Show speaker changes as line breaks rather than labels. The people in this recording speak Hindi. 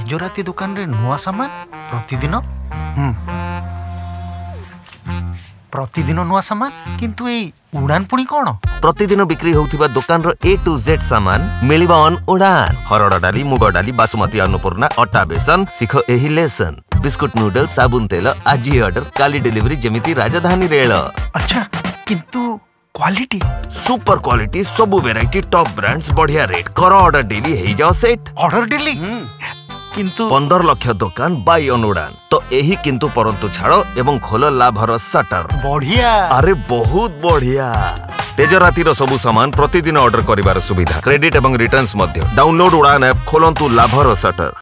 तेजराती दुकान रे नुआ सामान प्रतिदिन प्रतिदिन नुआ सामान किंतु ए उड़ान पुणी कौन
प्रतिदिन बिक्री होउथिबा दुकान रो A to Z सामान मिलिबा ऑन उड़ान। हरड़ डाली मुग डाली बासमती अन्नपूर्णा अटा बेसन सिख एही लेसन बिस्कुट नूडल साबुन तेल आज ही ऑर्डर काली डिलीवरी जेमिति राजधानी रेल।
अच्छा किंतु क्वालिटी
सुपर क्वालिटी सब वेराइटी टॉप ब्रांड्स बढ़िया रेट कर ऑर्डर डेली हे जाओ सेट
ऑर्डर डेली किंतु
15 लाख दुकान बाई ऑन उड़ान तो एही किंतु परंतु छाड़ो एवं खोल लाभर सटर
बढ़िया
अरे बहुत बढ़िया। तेजराती रो सबु सामान प्रतिदिन ऑर्डर करिवार सुविधा क्रेडिट एवं रिटर्न्स मध्य डाउनलोड उड़ान ऐप खोलंतु लाभर सटर।